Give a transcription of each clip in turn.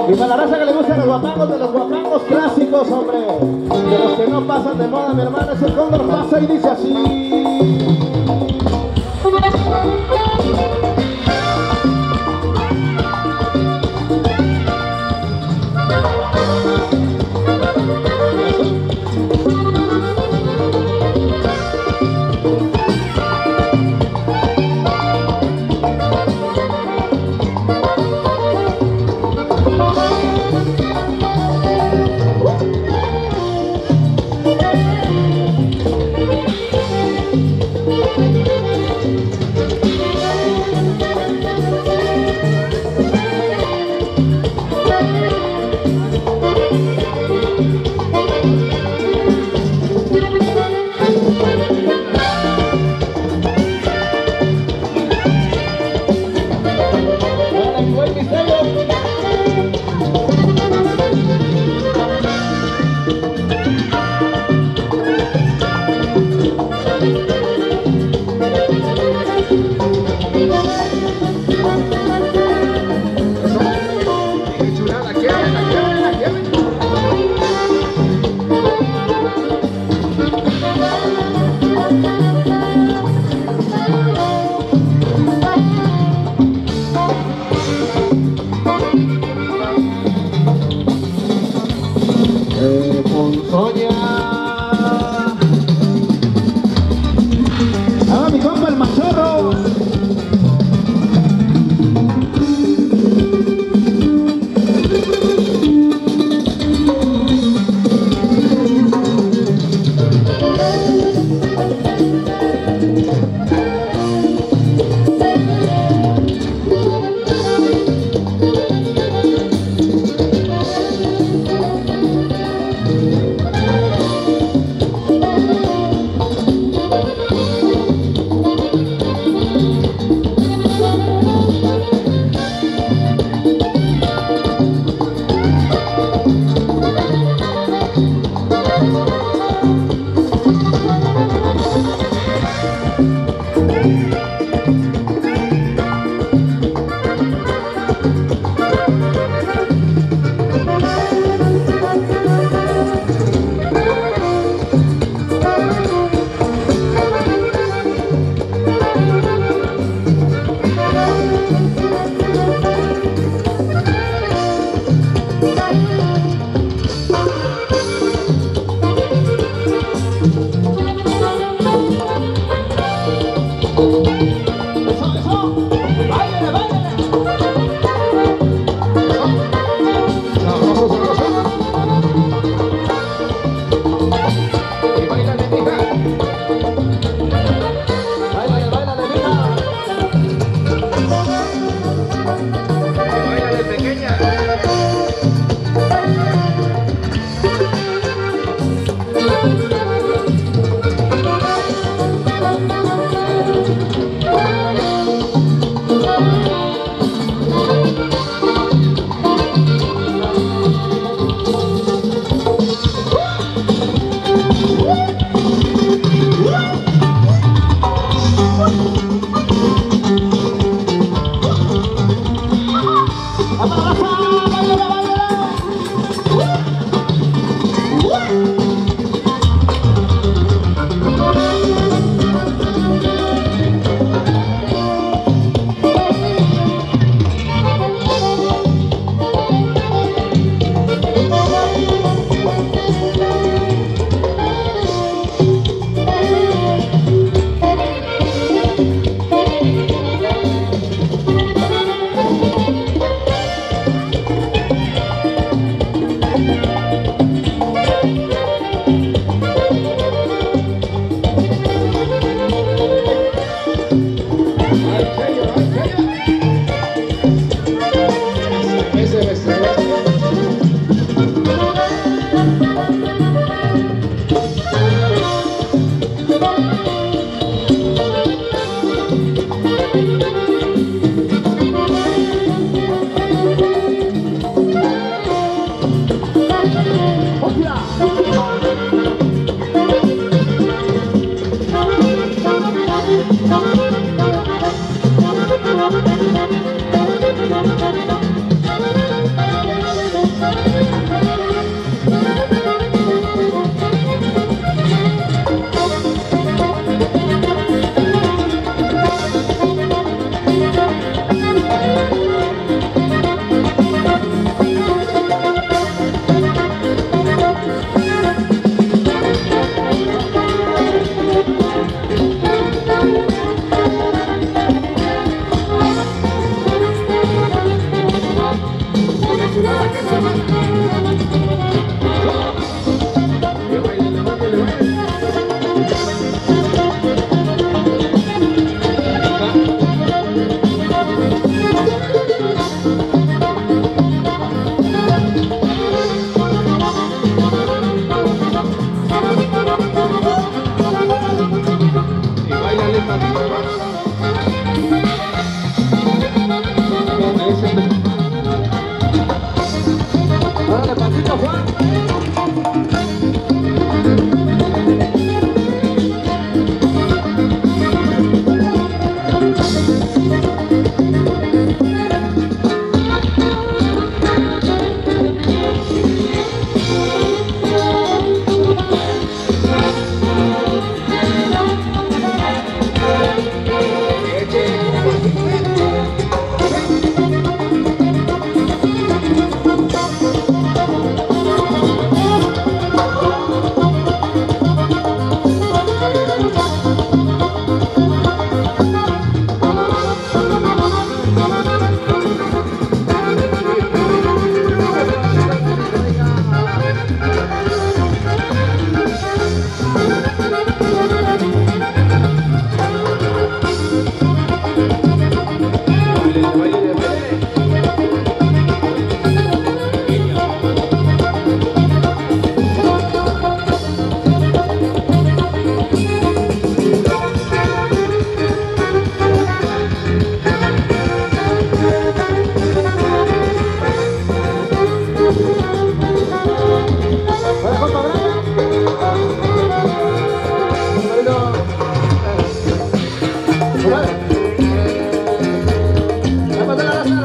Y para la raza que le gustan los guapangos, de los guapangos clásicos, hombre, de los que no pasan de moda, mi hermano, ese Cóndor pasa y dice así.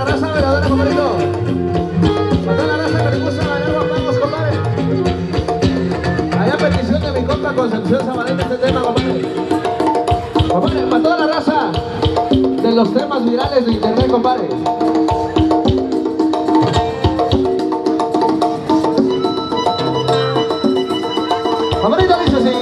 la raza bailadora, compadrito. Para toda la raza que le gusta bailar guapangos, compadre. Allá petición de mi compa Concepción Zabaleta este tema, compadre. Compadre, para toda la raza de los temas virales de internet, compadre. Compadrito dice así.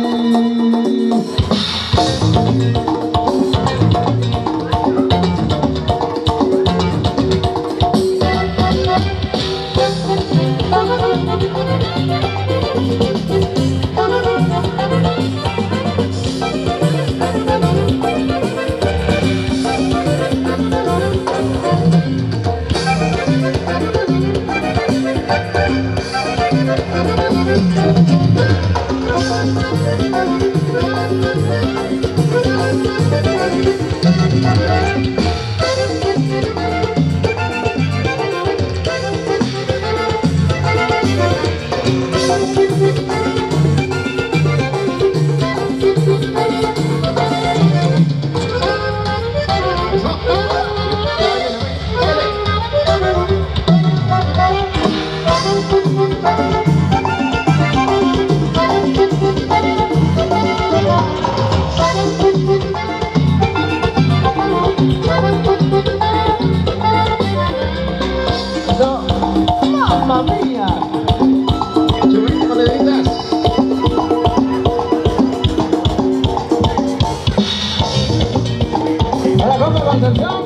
¡Mamma mía! Chubito, moneditas. A la compra Concepción.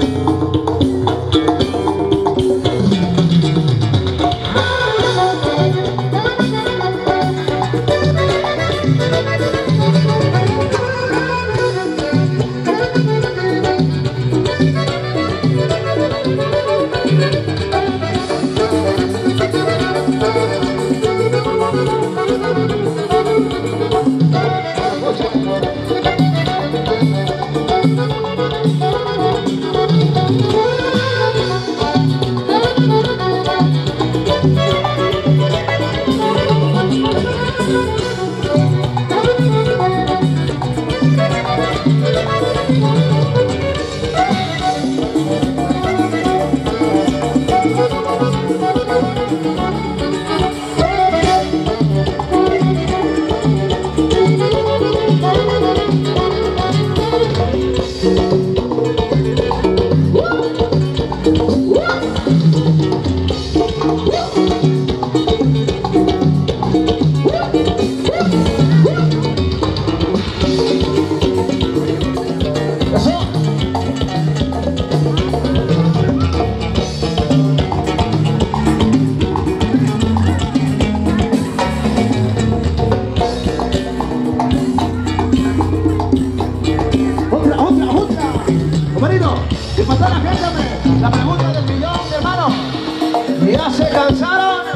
La pregunta del millón, hermano. ¿Ya se cansaron?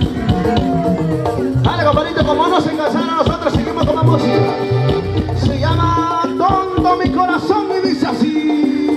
Dale, compadrito, como no se cansaron, nosotros seguimos con la música. Se llama Tonto mi corazón y dice así.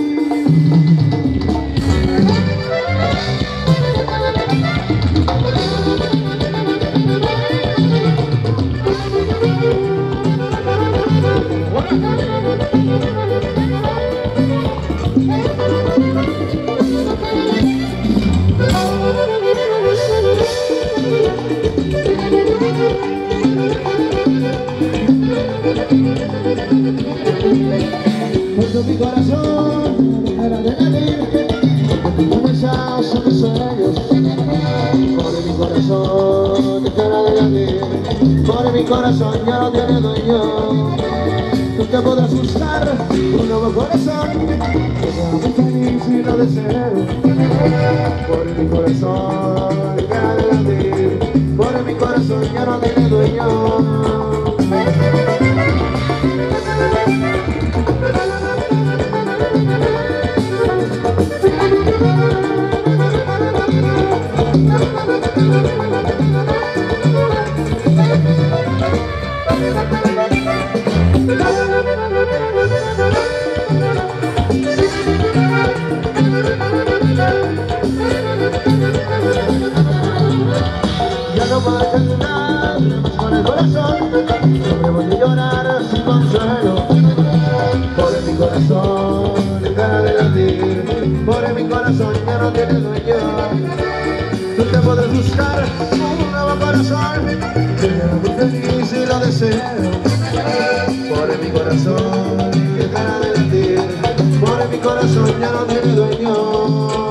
Tonto mi corazón, era de latir, comenzados son mis sueños. Por mi corazón, era de latir, por mi corazón ya no tiene dueño. Nunca podrás buscar un nuevo corazón que sea muy feliz y lo deseo. Por mi corazón, era de latir, por mi corazón ya no tiene dueño. Ya no puedo cantar más con el corazón, siempre voy a llorar sin consuelo. Por mi corazón dejará de latir, por mi corazón ya no tiene dueño. Tú te podrás buscar un nuevo corazón que sea muy feliz y lo deseo. Por mi corazón dejará de latir, por mi corazón ya no tiene dueño.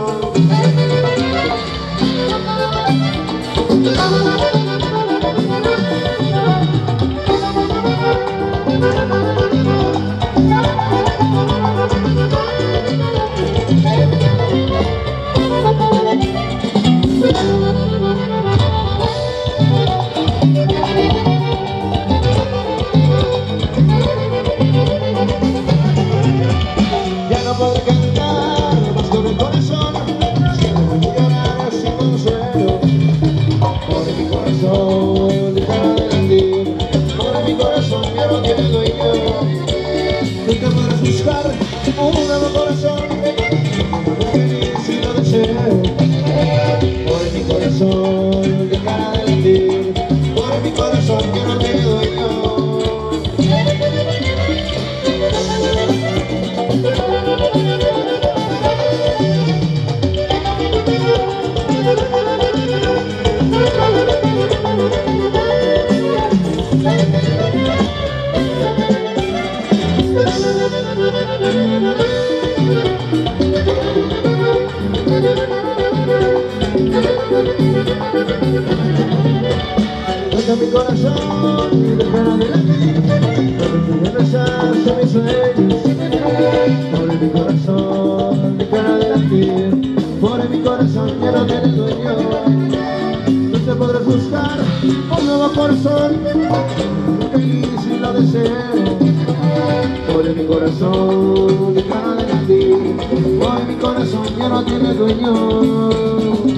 Ya no puedo cantar más con el corazón, siempre voy a llorar sin consuelo. Por mi corazón dejará de latir, por mi corazón ya no tiene dueño. Nunca podrás buscar un nuevo corazón muy feliz y lo deseo. Por mi corazón dejará de latir, por mi corazón ya no tiene dueño. Tonto mi corazón y dejará de latir, porque tú ya no estás en mis sueños. Por mi corazón dejará corazón ya no tiene dueño. No te podrás buscar un nuevo corazón, feliz y lo deseo. Hoy mi corazón ya no tiene a ti, hoy mi corazón ya no tiene dueño.